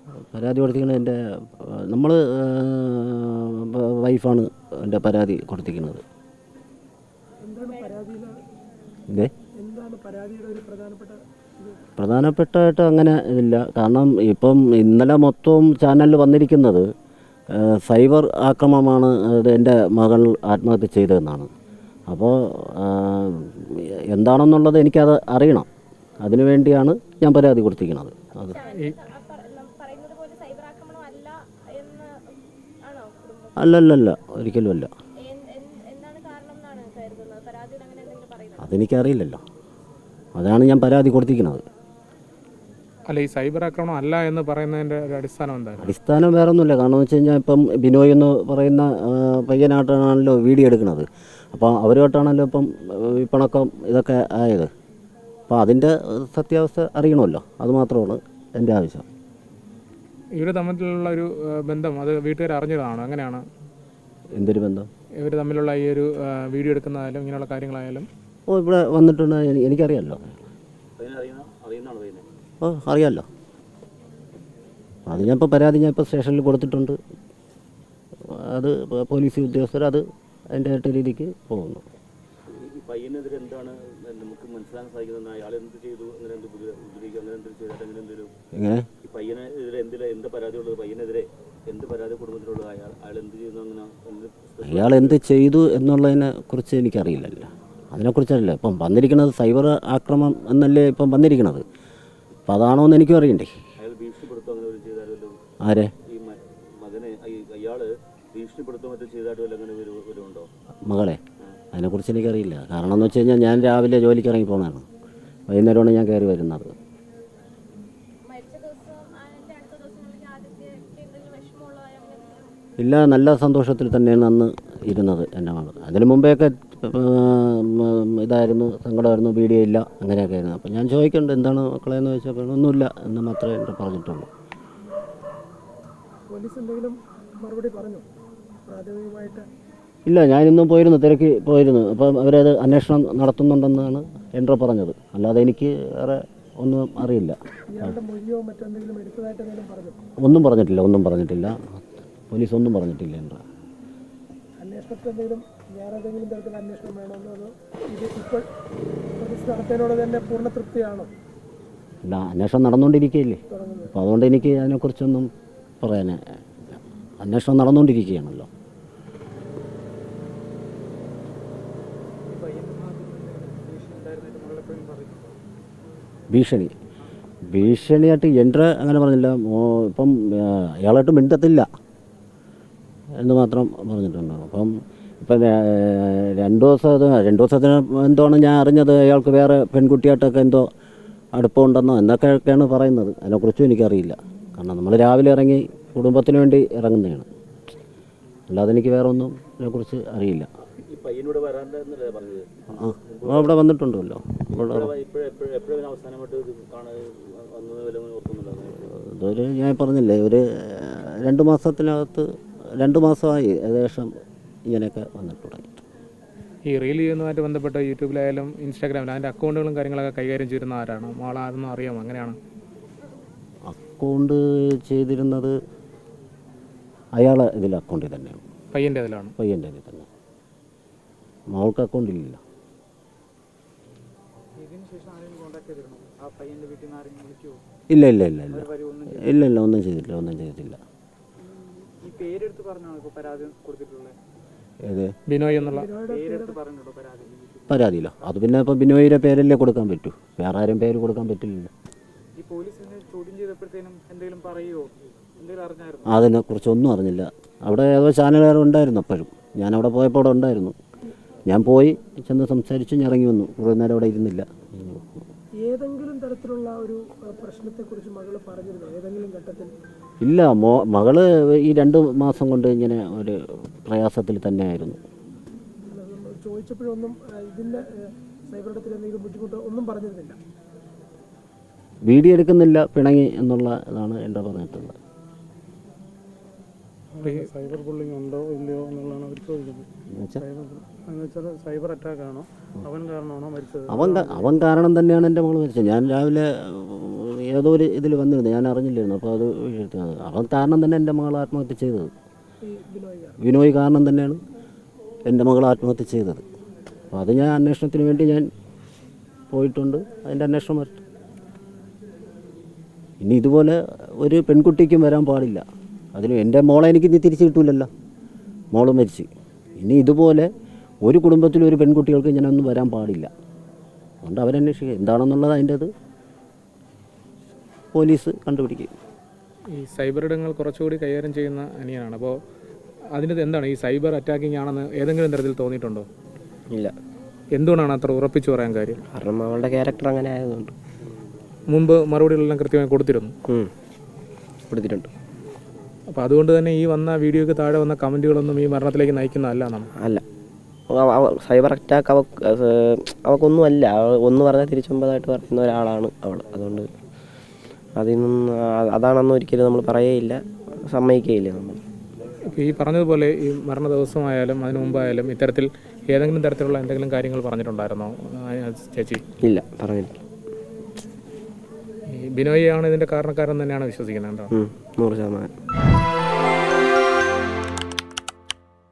പരാതി കൊടുത്തിരിക്കുന്നത് എൻ്റെ നമ്മൾ വൈഫാണ് എൻ്റെ പരാതി കൊടുത്തിരിക്കുന്നത്. ഇതേ പ്രധാനപ്പെട്ടായിട്ട് അങ്ങനെ ഇല്ല. കാരണം ഇപ്പം ഇന്നലെ മൊത്തവും ചാനലിൽ വന്നിരിക്കുന്നത് സൈബർ ആക്രമണമാണ് എൻ്റെ മകൾ ആത്മഹത്യ ചെയ്തതെന്നാണ്. അപ്പോൾ എന്താണെന്നുള്ളത് എനിക്കത് അറിയണം. അതിനു വേണ്ടിയാണ് ഞാൻ പരാതി കൊടുത്തിരിക്കുന്നത്. അത് അല്ലല്ലല്ല, ഒരിക്കലും അല്ല. അതെനിക്കറിയില്ലല്ലോ, അതാണ് ഞാൻ പരാതി കൊടുത്തിരിക്കുന്നത്. അല്ല, ഈ സൈബർ ആക്രമണം അല്ല എന്ന് പറയുന്നതിൻ്റെ ഒരു അടിസ്ഥാനം എന്താണ്? അടിസ്ഥാനം വേറെ ഒന്നുമില്ല. കാരണം എന്ന് വെച്ച് കഴിഞ്ഞാൽ ഇപ്പം ബിനോയ് എന്ന് പറയുന്ന പയ്യനായിട്ടാണല്ലോ വീഡിയോ എടുക്കുന്നത്. അപ്പോൾ അവരുമായിട്ടാണല്ലോ ഇപ്പം ഈ പിണക്കം ഇതൊക്കെ ആയത്. അപ്പോൾ അതിൻ്റെ സത്യാവസ്ഥ അറിയണമല്ലോ, അതുമാത്രമാണ് എൻ്റെ ആവശ്യം. ഇവർ തമ്മിലുള്ള ഒരു ബന്ധം അത് വീട്ടുകാർ അറിഞ്ഞതാണോ? എങ്ങനെയാണ്? എന്തൊരു ബന്ധം? ഇവർ തമ്മിലുള്ള ഈ ഒരു വീഡിയോ എടുക്കുന്നതായാലും ഇങ്ങനെയുള്ള കാര്യങ്ങളായാലും ഇവിടെ വന്നിട്ടുണ്ട്. എനിക്കറിയാമല്ലോ. അറിയാമല്ലോ. അത് ഞാനിപ്പോൾ പരാതി സ്റ്റേഷനിൽ കൊടുത്തിട്ടുണ്ട്. അത് പോലീസ് ഉദ്യോഗസ്ഥർ അത് അതിൻ്റെ രീതിക്ക് പോകുന്നു. പയ്യനെതിരെ എന്താണ് നമുക്ക് മനസ്സിലാക്കാൻ സാധിക്കുന്നത്? അയാൾ എന്ത് ചെയ്തു? എങ്ങനെ ഈ പയ്യനെതിരെ എന്ത് പരാതിയുള്ളത്? പയ്യനെതിരെ എന്ത് പരാതി കുടുംബത്തിലുള്ളത്? അയാൾ എന്ത് ചെയ്തു? അയാൾ എന്ത് ചെയ്തു എന്നുള്ളതിനെ കുറിച്ച് എനിക്കറിയില്ലല്ലോ. അതിനെക്കുറിച്ചല്ല ഇപ്പം വന്നിരിക്കുന്നത്. സൈബർ ആക്രമണം എന്നല്ലേ ഇപ്പം വന്നിരിക്കുന്നത്. അപ്പം അതാണോ എന്ന് എനിക്കും അറിയണ്ടേ. അയാൾ ഭീഷണിപ്പെടുത്തോ അങ്ങനെ ചെയ്താലോ? ആരെ? ഈ മകനെ അയാൾ ഭീഷണിപ്പെടുത്തോ മറ്റോ ചെയ്തായിട്ട് അങ്ങനെ വരുമുണ്ടോ? മകളെ അതിനെക്കുറിച്ച് എനിക്കറിയില്ല. കാരണം എന്ന് വെച്ച് കഴിഞ്ഞാൽ ഞാൻ രാവിലെ ജോലിക്ക് ഇറങ്ങി പോകുന്നതാണ്. വൈകുന്നേരമാണ് ഞാൻ കയറി വരുന്നത്. ഇല്ല, നല്ല സന്തോഷത്തിൽ തന്നെയാണ് അന്ന് ഇരുന്നത് എൻ്റെ മകൾ. അതിന് മുമ്പേയൊക്കെ ഇതായിരുന്നു, സങ്കടമായിരുന്നു, വീഡിയോ ഇല്ല, അങ്ങനെയൊക്കെ ആയിരുന്നു. അപ്പം ഞാൻ ചോദിക്കുന്നുണ്ട് എന്താണ് മക്കളെ എന്ന് ചോദിച്ചപ്പോൾ ഒന്നുമില്ല എന്ന് മാത്രമേ എൻ്റെ പറഞ്ഞിട്ടുള്ളൂ. ഇല്ല, ഞാനിന്നും പോയിരുന്നു, തിരക്കി പോയിരുന്നു. അപ്പം അവരത് അന്വേഷണം നടത്തുന്നുണ്ടെന്നാണ് എൻ്റെ പറഞ്ഞത്. അല്ലാതെ എനിക്ക് വേറെ ഒന്നും അറിയില്ല. ഒന്നും പറഞ്ഞിട്ടില്ല. പോലീസ് ഒന്നും പറഞ്ഞിട്ടില്ല. എൻ്റെ അല്ല, അന്വേഷണം നടന്നുകൊണ്ടിരിക്കുകയല്ലേ. അപ്പോൾ അതുകൊണ്ട് എനിക്ക് അതിനെക്കുറിച്ചൊന്നും പറയാൻ. അന്വേഷണം നടന്നുകൊണ്ടിരിക്കുകയാണല്ലോ. ഭീഷണിയായിട്ട് എൻ്റെ അങ്ങനെ പറഞ്ഞില്ല. ഇപ്പം അയാളായിട്ട് മിണ്ടത്തില്ല എന്ന് മാത്രം പറഞ്ഞിട്ടുണ്ട്. അപ്പം ഇപ്പം 2 ദിവസത്തിന് എന്തോണ് ഞാൻ അറിഞ്ഞത്, അയാൾക്ക് വേറെ പെൺകുട്ടിയായിട്ടൊക്കെ എന്തോ അടുപ്പമുണ്ടെന്നോ എന്നൊക്കെയാണ് പറയുന്നത്. അതിനെക്കുറിച്ചും എനിക്കറിയില്ല. കാരണം നമ്മൾ രാവിലെ ഇറങ്ങി കുടുംബത്തിന് വേണ്ടി ഇറങ്ങുന്നതാണ്. അല്ലാതെ എനിക്ക് വേറെ ഒന്നും ഇതിനെക്കുറിച്ച് അറിയില്ല. ഇവിടെ വന്നിട്ടുണ്ടല്ലോ. ഇതൊരു ഞാൻ പറഞ്ഞില്ലേ, ഒരു 2 മാസത്തിനകത്ത് 2 മാസമായി ഏകദേശം ഇങ്ങനെയൊക്കെ വന്നിട്ട് തുടങ്ങി. ഈ റീൽ ചെയ്യുന്നതുമായിട്ട് ബന്ധപ്പെട്ട് യൂട്യൂബിലായാലും ഇൻസ്റ്റാഗ്രാമിലും അതിൻ്റെ അക്കൗണ്ടുകളും കാര്യങ്ങളൊക്കെ കൈകാര്യം ചെയ്യുന്ന ആരാണ്? മോളാരെന്നും അറിയാമോ? അങ്ങനെയാണ് അക്കൗണ്ട് ചെയ്തിരുന്നത് അയാളെ ഇതിൽ അക്കൗണ്ടിൽ തന്നെയാണ്. പയ്യൻ്റെ ഇതിലാണ്? പയ്യൻ്റെ ഇതിൽ തന്നെ. മോൾക്ക് അക്കൗണ്ടിലില്ല. ഇല്ല, ഒന്നും ചെയ്തിട്ടില്ല. ഏത് ബിനോയ് എന്നുള്ള പരാതിയില്ല. അത് പിന്നെ ഇപ്പം ബിനോയിയുടെ പേരല്ലേ കൊടുക്കാൻ പറ്റൂ, വേറെ ആരും പേര് കൊടുക്കാൻ പറ്റില്ലല്ലോ. അതിനെക്കുറിച്ചൊന്നും അറിഞ്ഞില്ല. അവിടെ ഏതോ ചാനലുകാർ ഉണ്ടായിരുന്നു. അപ്പോഴും ഞാനവിടെ പോയപ്പോൾ അവിടെ ഉണ്ടായിരുന്നു. ഞാൻ പോയി ചെന്ന് സംസാരിച്ച് ഇറങ്ങി വന്നു. കുറേ നേരം അവിടെ ഇരുന്നില്ല. ഏതെങ്കിലും തരത്തിലുള്ള ഒരു പ്രശ്നത്തെക്കുറിച്ച് മകൾ പറഞ്ഞിരുന്നു ഏതെങ്കിലും ഘട്ടത്തിൽ? ഇല്ല, മകള് ഈ 2 മാസം കൊണ്ട് ഇങ്ങനെ ഒരു പ്രയാസത്തിൽ തന്നെ ആയിരുന്നു. ചോദിച്ചപ്പോഴൊന്നും ഇതിൻ്റെ സൈബറിടത്തിൽ എന്തെങ്കിലും ബുദ്ധിമുട്ടോ ഒന്നും പറഞ്ഞിരുന്നില്ല. വീഡിയോ എടുക്കുന്നില്ല, പിണങ്ങി എന്നുള്ള ഇതാണ് എൻ്റെ പറഞ്ഞിട്ടുള്ളത്. സൈബർ ബുള്ളിങ് ഉണ്ടോ ഇല്ലയോ എന്നുള്ളതാണ് അവർ ചോദിക്കുന്നത്. സൈബർ അറ്റാക്ക് ആണോ അവൻ കാരണമാണോ മരിച്ചത്? അവൻ കാരണം തന്നെയാണ് എൻ്റെ മകൾ മരിച്ചത്. ഞാൻ രാവിലെ ഏതോ ഒരു ഇതിൽ വന്നിരുന്നു, ഞാൻ അറിഞ്ഞില്ലായിരുന്നു. അപ്പോൾ അത് അവൻ കാരണം തന്നെ എൻ്റെ മകൾ ആത്മഹത്യ ചെയ്തത്. ഈ ബിനോയ് കാരണം. ബിനോയ് കാരണം തന്നെയാണ് എൻ്റെ മകൾ ആത്മഹത്യ ചെയ്തത്. അപ്പോൾ അത് ഞാൻ അന്വേഷണത്തിന് വേണ്ടി ഞാൻ പോയിട്ടുണ്ട്. അതിൻ്റെ അന്വേഷണം വരട്ടെ. ഇനി ഇതുപോലെ ഒരു പെൺകുട്ടിക്കും വരാൻ പാടില്ല. അതിന് എൻ്റെ മോളെ എനിക്ക് ഇനി തിരിച്ച് കിട്ടൂലല്ലോ, മോള് മരിച്ച്. ഇനി ഇതുപോലെ ഒരു കുടുംബത്തിലും ഒരു പെൺകുട്ടികൾക്ക് ഇങ്ങനെയൊന്നും വരാൻ പാടില്ല. അതുകൊണ്ട് അവരന്വേഷിക്കുക എന്താണെന്നുള്ളത് അതിൻ്റെത് പോലീസ് കണ്ടുപിടിക്കും. ഈ സൈബർ ഇടങ്ങൾ കുറച്ചുകൂടി കൈകാര്യം ചെയ്യുന്ന അനിയനാണ്. അപ്പോൾ അതിൻ്റെ എന്താണ് ഈ സൈബർ അറ്റാക്കിംഗ് ആണെന്ന് ഏതെങ്കിലും തരത്തിൽ തോന്നിയിട്ടുണ്ടോ? ഇല്ല. എന്തുകൊണ്ടാണ് അത്ര ഉറപ്പിച്ച് പറയാൻ കാര്യം? കാരണം അവളുടെ ക്യാരക്ടർ അങ്ങനെ ആയതുകൊണ്ട്. മുമ്പ് മറുപടികളെല്ലാം കൃത്യമായി കൊടുത്തിരുന്നു. കൊടുത്തിട്ടുണ്ട്. അപ്പോൾ അതുകൊണ്ട് തന്നെ ഈ വന്ന വീഡിയോയ്ക്ക് താഴെ വന്ന കമൻറ്റുകളൊന്നും ഈ മരണത്തിലേക്ക് നയിക്കുന്നതല്ല നമ്മൾ. അല്ല, സൈബർ അറ്റാക്ക് അവൾക്കൊന്നും അല്ല. ഒന്ന് പറഞ്ഞാൽ തിരിച്ചൊമ്പതായിട്ട് പറയുന്ന ഒരാളാണ് അവൾ. അതുകൊണ്ട് അതിൽ നിന്ന് അതാണെന്ന് ഒരിക്കലും നമ്മൾ പറയുകയില്ല, സമ്മതിക്കുകയില്ല നമ്മൾ. ഈ പറഞ്ഞതുപോലെ ഈ മരണ ദിവസമായാലും അതിനു മുമ്പായാലും ഇത്തരത്തിൽ ഏതെങ്കിലും തരത്തിലുള്ള എന്തെങ്കിലും കാര്യങ്ങൾ പറഞ്ഞിട്ടുണ്ടായിരുന്നോ ചേച്ചി? ഇല്ല, പറഞ്ഞിട്ടില്ല. ഈ ബിനോയിയാണ് ഇതിൻ്റെ കാരണക്കാരൻ തന്നെയാണ് വിശ്വസിക്കുന്നത്. 100%.